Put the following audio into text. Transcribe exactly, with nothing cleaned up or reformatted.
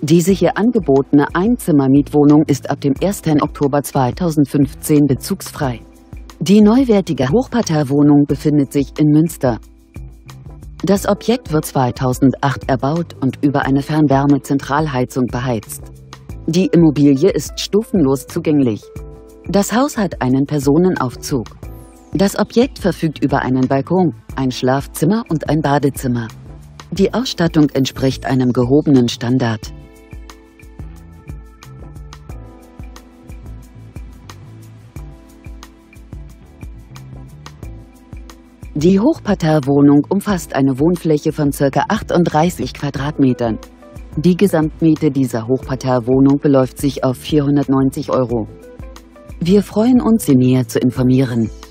Diese hier angebotene Einzimmer-Mietwohnung ist ab dem ersten Oktober zweitausendfünfzehn bezugsfrei. Die neuwertige Hochparterrewohnung befindet sich in Münster. Das Objekt wird zweitausendacht erbaut und über eine Fernwärmezentralheizung beheizt. Die Immobilie ist stufenlos zugänglich. Das Haus hat einen Personenaufzug. Das Objekt verfügt über einen Balkon, ein Schlafzimmer und ein Badezimmer. Die Ausstattung entspricht einem gehobenen Standard. Die Hochparterrewohnung umfasst eine Wohnfläche von ca. achtunddreißig Quadratmetern. Die Gesamtmiete dieser Hochparterrewohnung beläuft sich auf vierhundertneunzig Euro. Wir freuen uns, Sie näher zu informieren.